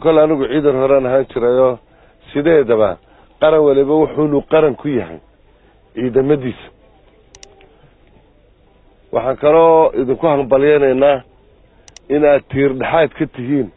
kale anigu ciidan horaan ahaan jirayo sideedaba qaran waliba wuxuu qaran ku yahay ciidamadiisa waxaan kaloo idinku hambalyeynaa inaad tiir dhaxaad ka tihiin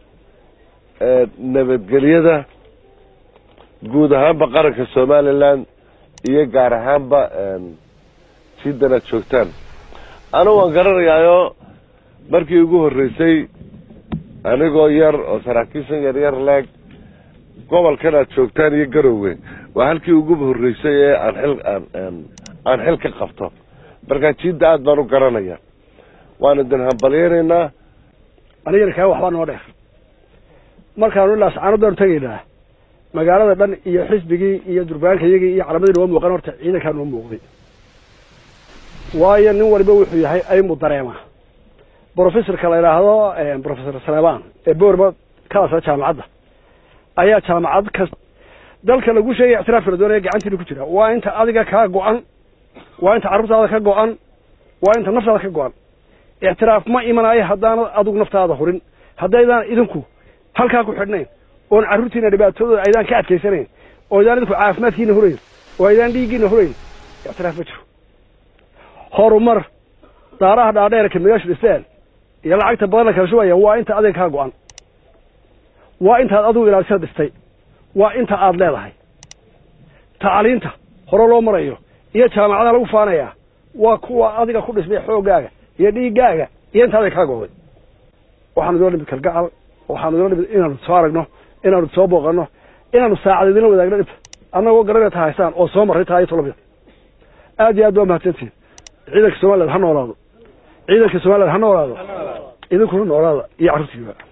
nabadgelyada guud ahaanba qaranka Soomaaliland iyo gaar ahaanba sidana joogtaan anigu waan garanayaayo markii ugu horeysay anigoo yar oo saraakiishan yar leeg gobolkan aad joogtaan iyo Garowe waa halkii ugu horeysay ee aan xil ka qabto marka jidda aad baan u garanaya waana dan hambalyeynaa aniga ka waxba noo dheer markaan la saacado door tagaynaa magaalada dhan iyo xisbigii iyo durbaankayagii iyo calamadii loo muuqan horta ciidanka loo muuqday waayo nin waliba wuxuu yahay ay mudareema professor kala yiraahdo professor Salabaan ee boorba ka jaamacadda ayaa jaamacad ka dalka lagu sheegay ictiraafka doonaya gacantiisa ku jira waa inta adiga ka go'an waa inta carruurtaada ka go'an waa inta naftaada ka go'an ictiraaf ma imanayo haddaan adigu naftaada hurin haddaydan idinku halka ku xidhnayn oo carruurtiina dhibaatooda aydan ka adkaysaneen oo aydan idinku caafimaadkiina hurayn oo aydan dhiigiina hurayn ictiraaf ma jiro horumar daaraha dhaadheer ka meesha dhisteen iyo lacagta badan kala shubaya waa inta adiga ka go'an waa inta adigu ilaalisa dhistay waa inta aad leedahay tacliinta hore loo marayo iyo jaamacada lagu faanaya waa kuwa adiga ku dhismay xoogaaga iyo dhiigaaga iyo inta adiga ka go'ay waxaan doonay kalgacal waxaan doonay inaan soo aragno inaan soo booqano inaan saacadina wadaagno dhib annagoo garanay tahaysaan oo soo maray tahay tolobada aad iyo aad waa mahadsantiin ciidanka Soomaaliland ha noolaado ciidanka Soomaaliland ha noolaado idinku noolaada iyo carruurtiina